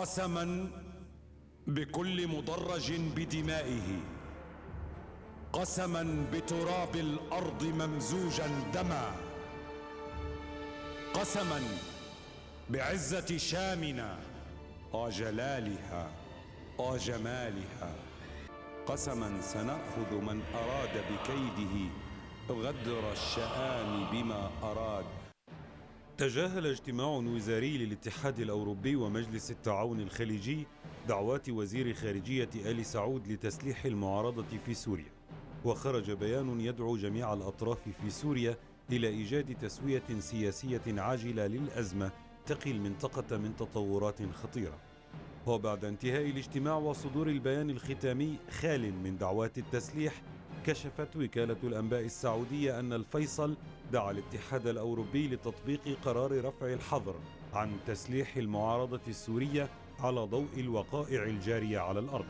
قسما بكل مدرج بدمائه، قسما بتراب الأرض ممزوجا دما، قسما بعزة شامنا وجلالها وجمالها، قسما سنأخذ من أراد بكيده غدر الشآم بما أراد. تجاهل اجتماع وزاري للاتحاد الأوروبي ومجلس التعاون الخليجي دعوات وزير خارجية آل سعود لتسليح المعارضة في سوريا، وخرج بيان يدعو جميع الأطراف في سوريا إلى إيجاد تسوية سياسية عاجلة للأزمة تقي المنطقة من تطورات خطيرة. وبعد انتهاء الاجتماع وصدور البيان الختامي خال من دعوات التسليح، كشفت وكالة الأنباء السعودية أن الفيصل دعا الاتحاد الأوروبي لتطبيق قرار رفع الحظر عن تسليح المعارضة السورية على ضوء الوقائع الجارية على الأرض.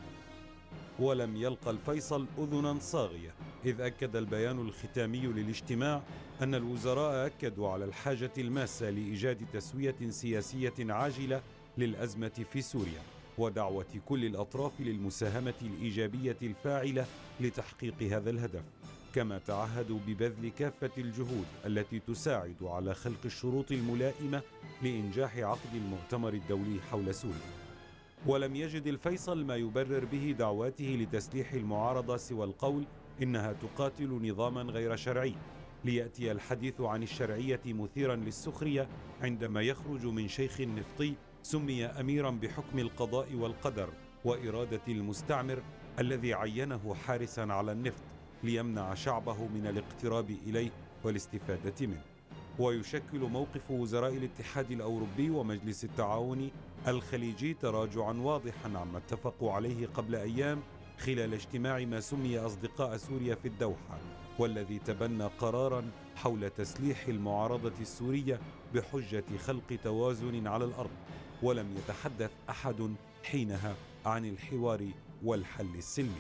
ولم يلقى الفيصل أذنا صاغية، إذ أكد البيان الختامي للاجتماع أن الوزراء أكدوا على الحاجة الماسة لإيجاد تسوية سياسية عاجلة للأزمة في سوريا، ودعوة كل الأطراف للمساهمة الإيجابية الفاعلة لتحقيق هذا الهدف، كما تعهدوا ببذل كافة الجهود التي تساعد على خلق الشروط الملائمة لإنجاح عقد المؤتمر الدولي حول سوريا. ولم يجد الفيصل ما يبرر به دعواته لتسليح المعارضة سوى القول إنها تقاتل نظاما غير شرعي، ليأتي الحديث عن الشرعية مثيرا للسخرية عندما يخرج من شيخ نفطي سمي أميرا بحكم القضاء والقدر وإرادة المستعمر الذي عينه حارسا على النفط ليمنع شعبه من الاقتراب إليه والاستفادة منه. ويشكل موقف وزراء الاتحاد الأوروبي ومجلس التعاون الخليجي تراجعا واضحا عما اتفقوا عليه قبل أيام خلال اجتماع ما سمي أصدقاء سوريا في الدوحة، والذي تبنى قرارا حول تسليح المعارضة السورية بحجة خلق توازن على الأرض. ولم يتحدث أحد حينها عن الحوار والحل السلمي.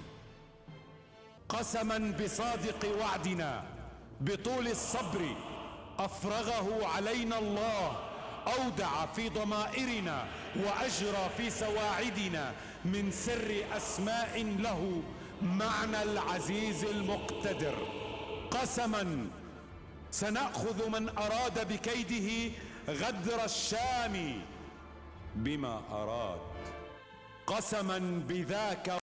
قسما بصادق وعدنا بطول الصبر أفرغه علينا الله، أودع في ضمائرنا وأجرى في سواعدنا من سر أسماء له معنى العزيز المقتدر. قسما سنأخذ من أراد بكيده غدر الشام بما أراد، قسما بذاك